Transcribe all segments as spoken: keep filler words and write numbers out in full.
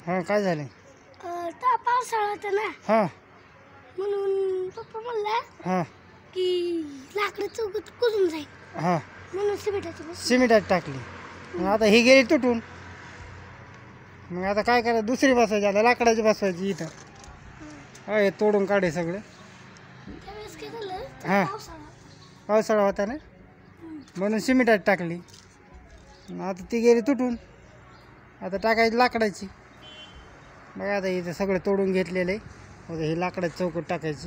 हां काय झालं? त्या पावसाळा होता ना हां म्हणून पप्पा म्हणला हां की लाकडं चौकत कुजून जाईल हां म्हणून सिमेंटाची बस सिमेंटात टाकली. मग आता ही गेली तुटून. मग आता काय करायचं? दुसरी बसवायची, आता लाकडाची बसवायची इथं. हा हे तोडून काढे सगळं. त्यावेळेस काय झालं हां पावसाळा पावसाळा होता ना म्हणून सिमेंटात टाकली. मग आता ती गेली तुटून. आता टाकायची लाकडाची. मग आता इथं सगळं तोडून घेतलेलं आहे. आता ही लाकडाची चौकट टाकायची.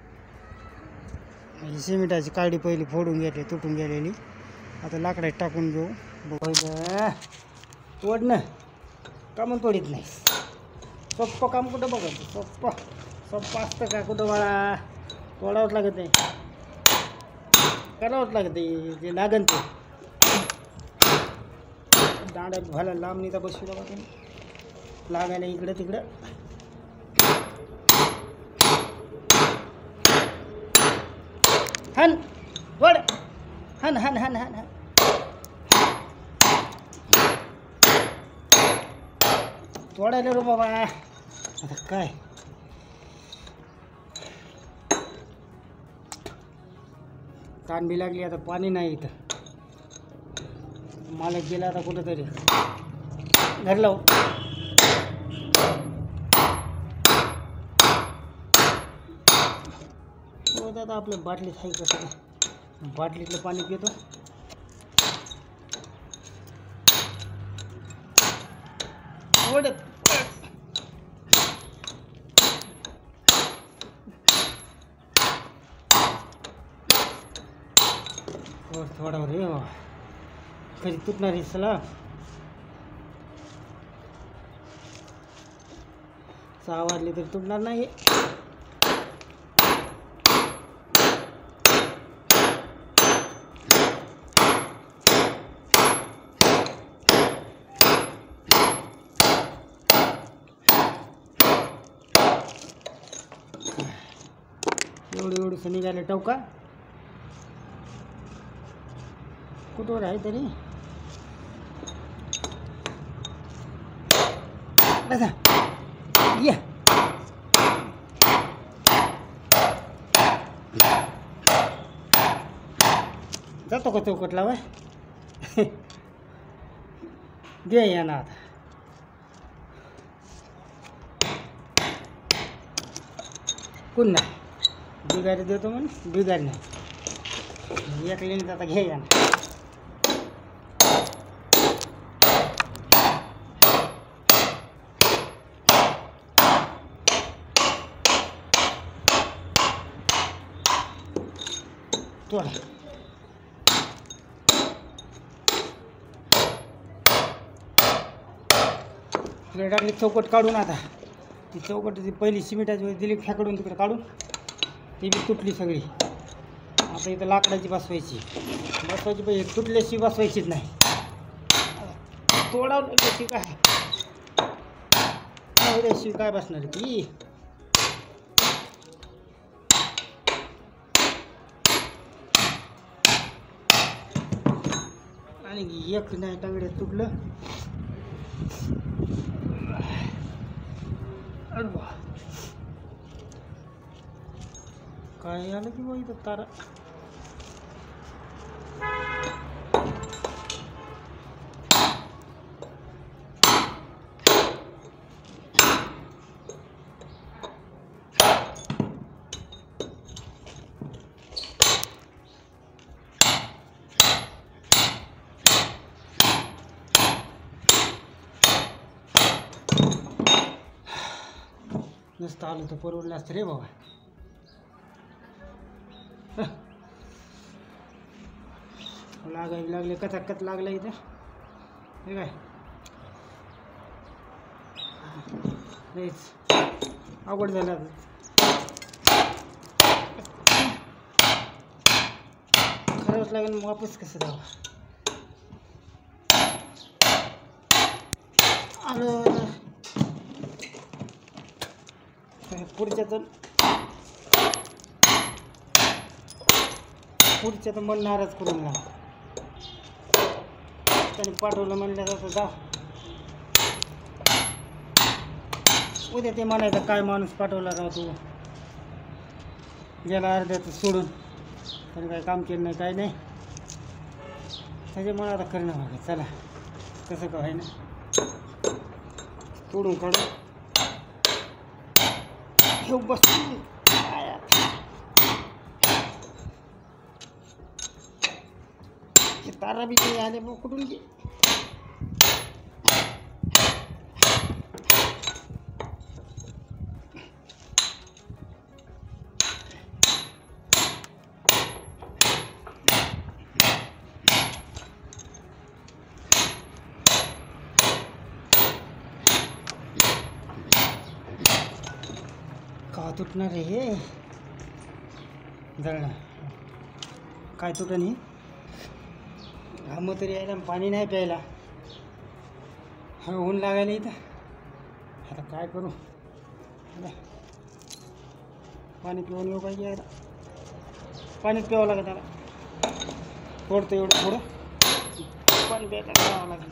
ही सिमेंटाची काडी पहिली फोडून घेतली तुटून गेलेली. आता लाकडाची टाकून घेऊ. बघ तोड ना का म्हणून तोडीत नाही. सोप्पं काम कुठं बघायचं? सोप्पं सोप्पं असतं का कुठं बाळा? तोडावंच लागत नाही, करावंच लागत आहे जे लागन ते. दांड्यात व्हायला लांब नाही तर बसू बघा तुम्ही, लागायला इकडं तिकडं. हन वड हन हन हन हन हन तोडायला रो बाबा. आता काय ताण बी लागली. आता पाणी नाही इथं. मालक गेला आता कुठंतरी. घर लाव. हो दादा आपल्या बाटलीत आहे कसं, बाटलीतलं पाणी पितो. ओढत थोडा रे बाबा कधी तुटणार आहे सला. सहा वाजले तरी तुटणार नाही. एवढी एवढी निघाले टवका कुठवर आहे तरी. बसा ये जातो का चौकट लावा. दे या ना आता. कोण नाही बिगारी देतो म्हणून बिगारी नाही एकलीने आता घे या ना. तोडा तिकडे टाकली चौकट काढून. आता ती चौकट ती पहिली सिमेंटाची दिली फेकडून तिकडे काढून. ती बी तुटली सगळी. आता इथं लाकडाची बसवायची बसवायची पाहिजे. तुटल्याशी बसवायचीच नाही. तोडावं कशी काय एवढ्याशी काय बसणार ती. आणि एक नाही टांगड्या तुटलं. काय आलं की बा इथं तारा. नसतं आलं तर परवडलं असतं रे बाबा. लागायला लागले कचाकच लागलं इथं हे काय. लईच अवघड झालं. खरंच लागेल मग वापस कसं द्यावं. आलं पुढच्या तर पुढच्या तर मन नाराज करून ना त्यांनी पाठवलं म्हणलं जातं जा उद्या ते म्हणायचं काय माणूस पाठवला राव तू, गेला अर्ध्यात सोडून, पण काय काम केलं नाही काय नाही. त्याच्यामुळे आता करणं भाग आहे. चला कसं का आहे ना, तोडून काढू घेऊ बस. तारा बी काही आले मग कुठून घे. का तुटणार रे हे जळणं, काय तुटं नाही. घामं तरी यायला पाणी नाही प्यायला, हा ऊन लागायला इथं. आता काय करू, पाणी पिऊन येऊ पाहिजे. यायला पाणी प्यावं लागेल त्याला, थोडतं एवढं थोडं पाणी प्यायला प्यावं लागेल.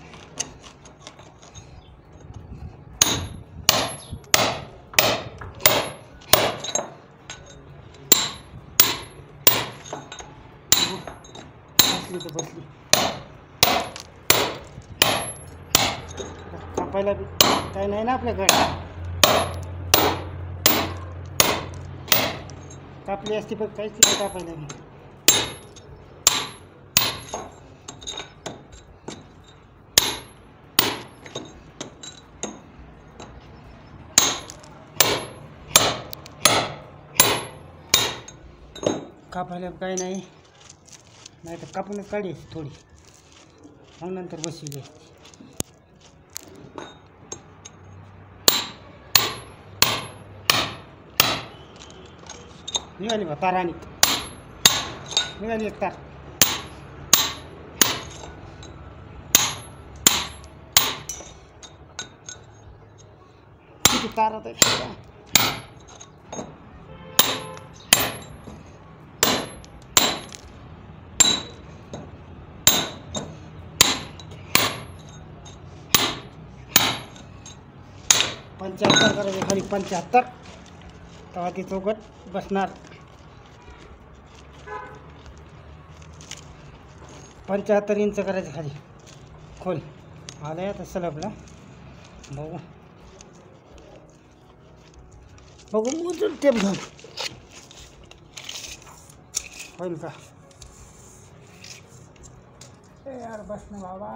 बसली तर बसली, कापायला बी काही नाही ना आपल्याकडे. कापली असती पण काहीच नाही कापायला बी. कापायला काही नाही, नाही तर कापूनच काढी थोडी, मग नंतर बसवली असती. निघाली बा तार, आणि निघाली एक तार. किती तार होत पंच्याहत्तर करायचे खाली, पंच्याहत्तर तेव्हा ती चौकट बसणार. पंच्याहत्तर इंच करायचं खाली खोल. आलं आहे आता सलबला, बघू बघू मोजून टेप घेऊन होईल का. ए यार बस ना बाबा.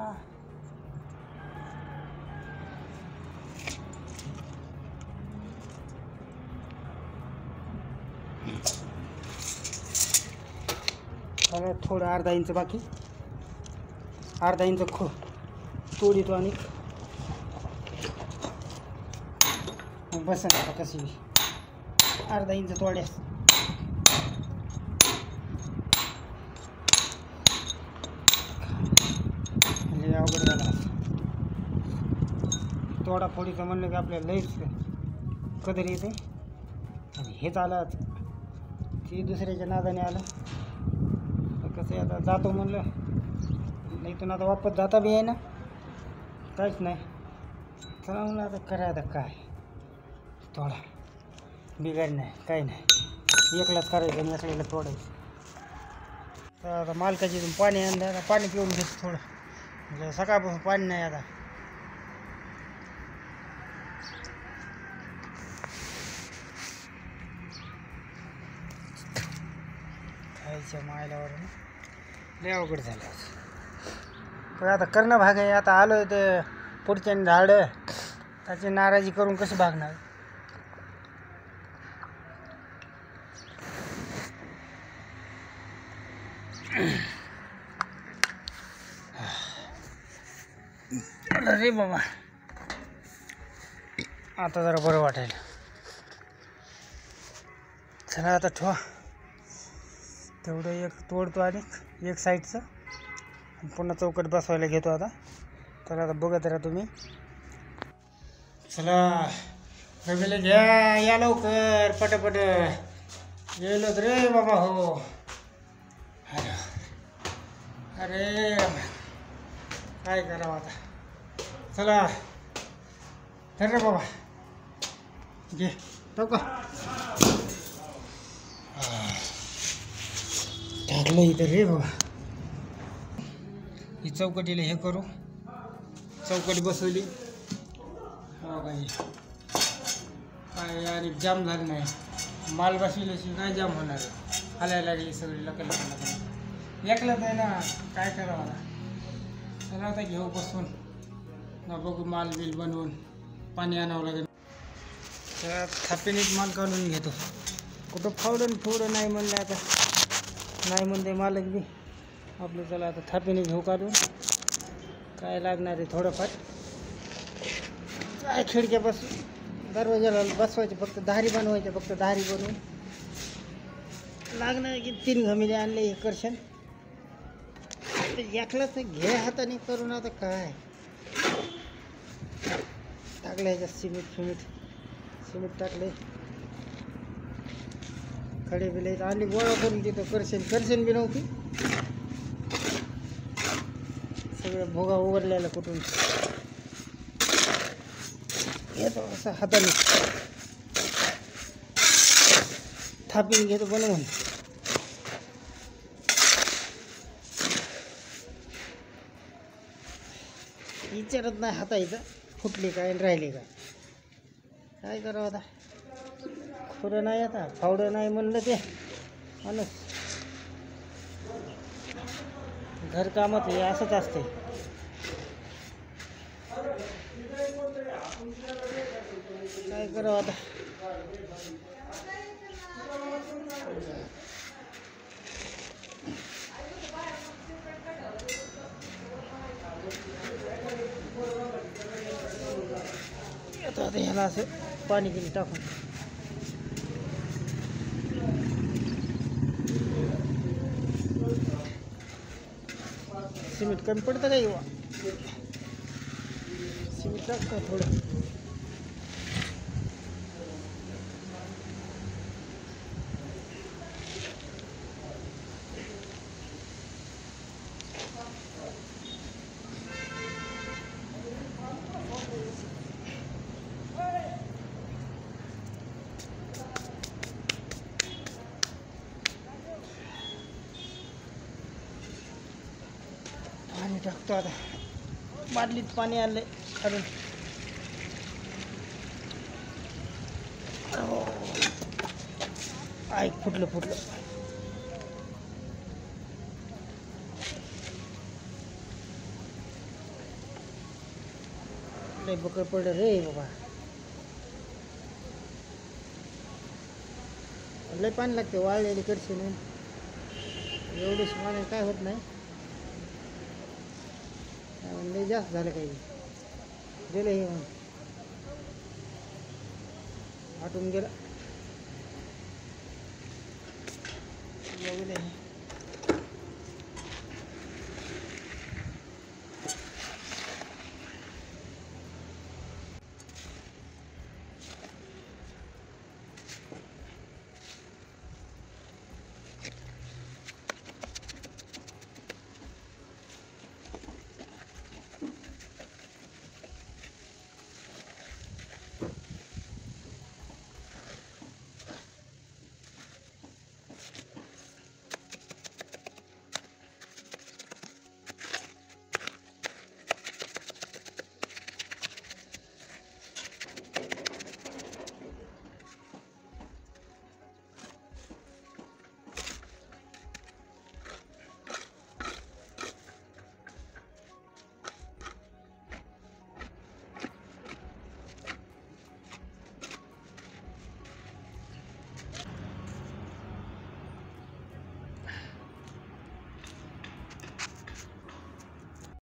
मला थोडं अर्धा इंच बाकी, अर्धा इंच खो तोडीतो आणि बस आता कशी अर्धा इंच तोड्यास. अवघड झाला तोडा फोडीचं म्हणलं की आपल्याला लईच कदर येते. आणि हेच आलं ती दुसऱ्याच्या नादाने आलं कसं. आता जातो म्हणलं, नाही तर आता वापस जाता बी आहे ना, काहीच नाही. चला म्हणलं आता करा, आता काय थोडा बिघाड नाही काही नाही, एकलाच करायचं आणि एकल्याला तोडायचं. तर आता मालकाची पाणी आणलं, आता पाणी पिऊन घेतो थोडं, म्हणजे सकाळपासून पाणी नाही. आता खायच्या मायलावर लय अवघड झालं पण आता करणं भाग आहे. आता आलो ते पुढच्या झाडं, त्याची नाराजी करून कशी भागणार. अरे बाबा आता जरा बरं वाटेल. चला आता ठेवा, तेवढं एक तोडतो आणि एक साईडचं पुन्हा चौकट बसवायला घेतो आता. तर आता बघत राहा तुम्ही. चला रवीला घ्या, या लवकर पटापट. गेलोच रे बाबा. हो अरे काय करावं आता. चला तर रे बाबा घे टाका टाकलं इथं रे बाबा. ही चौकटीला हे करू, चौकटी बसवली काय काय अरे जाम झालं नाही. माल बसविल्याशी काय जाम होणार आहे. हलायला लागली सगळी लकल लकल एकलंच आहे ना, काय करावं आता. चला आता घेऊ बसून ना, बघू माल बिल बनवून पाणी आणावं लागेल. तर थापीनेच माल काढून घेतो. कुठं फावडून फुवडं नाही म्हणलं आता, नाही म्हणते मालक बी आपलं. चला आता थापीने घेऊ काढून, काय लागणार आहे थोडंफार. काय खिडक्या बस दरवाजाला बसवायचे, फक्त धारी बनवायचे, फक्त धारी बनवून लागणार की तीन घमिले आणले हे करशन. एकलाच घे हाताने करून. आता काय टाकलं ह्याच्यात सिमेंट फिमेंट सिमेंट टाकले, खडे बिले आणली गोळा करून तिथं. करशन करशन बी नव्हती, सगळं भोगा उघडलेला कुठून येतो असं हाताने थापीन घेतो बनवून. विचारत नाही हातायचं फुटली काय राहिली काय. काय करावं आता, खुरं नाही आता, फावडं नाही म्हणलं ते माणूस. घरकामात हे असंच असते. काय करावं आता. आता आता ह्याला असं पाणी बिणी टाकून सिमेंट कमी पडतं का येवा, सिमेंट टाकतो थोडं. पाणी टाकतो आता, बादलीत पाणी आणलंय काढून. ऐक फुटलं फुटलं. लय बकर पडलं रे बाबा, लय पाणी लागते. वाळलेली करशी नाही एवढीच पाणी काय होत नाही. लय जास्त झालं काही गेलं हे आटून गेलं.